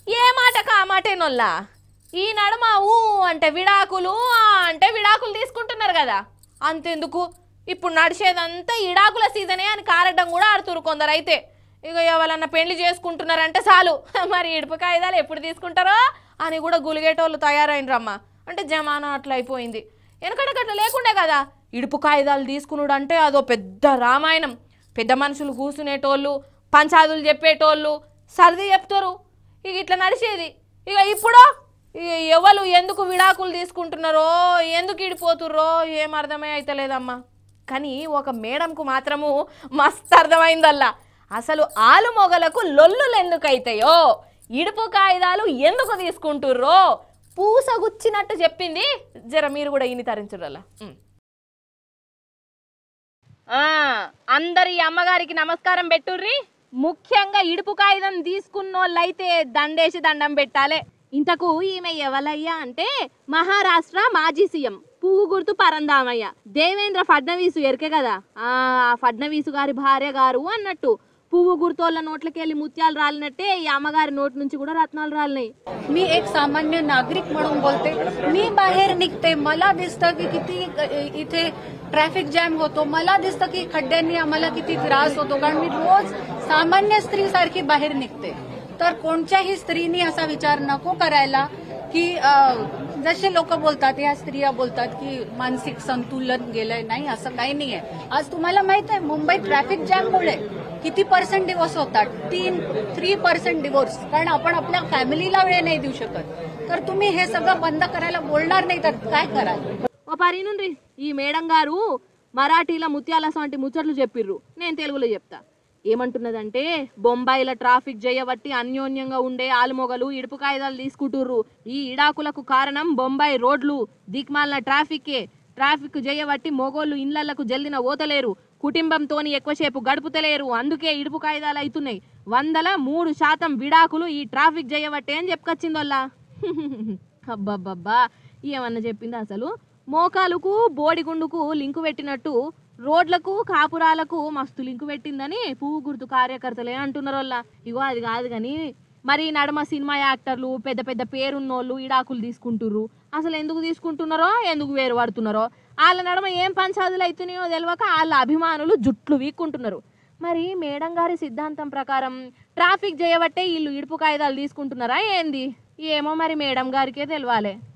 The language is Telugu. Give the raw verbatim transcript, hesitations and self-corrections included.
ఏ మాట కా మాటేనొల్లా ఈ నడుమ ఊ అంటే విడాకులు అంటే విడాకులు తీసుకుంటున్నారు కదా అంతెందుకు ఇప్పుడు నడిచేదంతా ఇడాకుల సీజనే అని కారడం కూడా ఆడుతురు కొందరు అయితే ఇక ఎవరన్నా పెళ్లి చేసుకుంటున్నారంటే చాలు మరి ఇడుపు కాయిదాలు ఎప్పుడు తీసుకుంటారో అని కూడా గులిగేటోళ్ళు తయారైనరమ్మ అంటే జమానా అట్లా అయిపోయింది వెనకడకట్ల లేకుండే కదా ఇడుపు కాయిదాలు తీసుకున్నాడు అంటే అదో పెద్ద రామాయణం పెద్ద మనుషులు కూసునేటోళ్ళు పంచాదులు చెప్పేటోళ్ళు సర్ది చెప్తారు ఇక ఇట్లా నడిచేది ఇక ఇప్పుడు ఎవరు ఎందుకు విడాకులు తీసుకుంటున్నారో ఎందుకు ఇడిపోతుర్రో ఏం అర్థమే అయితలేదమ్మా కానీ ఒక మేడంకు మాత్రము మస్తు అర్థమైందల్లా అసలు ఆలు మొగలకు లొల్లులు ఎందుకైతాయో ఇడుపు కాయిదాలు ఎందుకు తీసుకుంటుర్రో పూసగుచ్చినట్టు చెప్పింది జర మీరు కూడా ఇని తరించుడల్లా అందరి అమ్మగారికి నమస్కారం పెట్టుర్రి ముఖ్యంగా ఇడుపు కాయిదం తీసుకున్నోళ్ళైతే దండేసి దండం పెట్టాలి ఇంతకు ఈమె ఎవలయ్యా అంటే మహారాష్ట్ర మాజీ సీఎం పువ్వు గుర్తు పరందామయ్య దేవేంద్ర ఫడ్నవీసు ఎరికే కదా ఆ ఫడ్నవీసు గారి భార్య గారు అన్నట్టు పువ్వు గుర్తోళ్ళ నోట్లకెళ్ళి ముత్యాలు రాలినట్టే ఈ అమ్మగారి నోటి నుంచి కూడా రత్నాలు రాలినాయి मी एक सामान्य नागरिक म्हणून बोलते मी बाहेर निघते मला दिसतं की किती इथे ट्रॅफिक जॅम होतो मला दिसतं की खड्ड्यांनी आम्हाला किती त्रास होतो कारण मी रोज सामान्य स्त्री सारखी बाहेर निघते तर कोणत्याही स्त्रीनी असा विचार नको करायला की जसे लोक बोलतात या स्त्रिया बोलतात की मानसिक संतुलन गेलंय नाही असं काही नाहीये आज तुम्हाला माहित आहे मुंबईत ट्रॅफिक जॅममुळे किती पर्सेंट डिवोर्स होतात तीन थ्री पर्सेंट डिवोर्स कारण आपण आपल्या फॅमिलीला वेळ नाही देऊ शकत तर तुम्ही हे सगळं बंद करायला बोलणार नाही तर काय कराल ఓ పరినుండ్రి ఈ మేడం గారు మరాఠీలో ముత్యాల వంటి ముచ్చట్లు చెప్పిర్రు నేను తెలుగులో చెప్తా ఏమంటున్నదంటే బొంబాయిల ట్రాఫిక్ చేయబట్టి అన్యోన్యంగా ఉండే ఆలుమొగలు ఇడుపు కాయిదాలు తీసుకుంటుర్రు ఈ ఇడాకులకు కారణం బొంబాయి రోడ్లు దిక్మాలిన ట్రాఫికే ట్రాఫిక్ చేయబట్టి మొగోళ్ళు ఇళ్లకు జల్దిన ఓతలేరు కుటుంబంతోని ఎక్కువసేపు గడుపుతలేరు అందుకే ఇడుపు కాయిదాలు అవుతున్నాయి వందల మూడు శాతం విడాకులు ఈ ట్రాఫిక్ చేయబట్టే అని చెప్పుకొచ్చిందోల్లా అబ్బబ్బబ్బా ఏమన్నా చెప్పింది అసలు మోకాలుకు బోడిగుండుకు లింకు పెట్టినట్టు రోడ్లకు కాపురాలకు మస్తు లింకు పెట్టిందని పువ్వు గుర్తు కార్యకర్తలే అంటున్నారు వాళ్ళ ఇగో అది కాదు కానీ మరి నడమ సినిమా యాక్టర్లు పెద్ద పెద్ద పేరున్నోళ్ళు ఇడాకులు తీసుకుంటుర్రు అసలు ఎందుకు తీసుకుంటున్నారో ఎందుకు వేరు పడుతున్నారో వాళ్ళ నడమ ఏం పంచాదులు అవుతున్నాయో తెలియక వాళ్ళ అభిమానులు జుట్లు వీక్కుంటున్నారు మరి మేడం గారి సిద్ధాంతం ప్రకారం ట్రాఫిక్ చేయబట్టే వీళ్ళు ఇడుపు కాయిదాలు తీసుకుంటున్నారా ఏంది ఏమో మరి మేడం గారికే తెలియాలి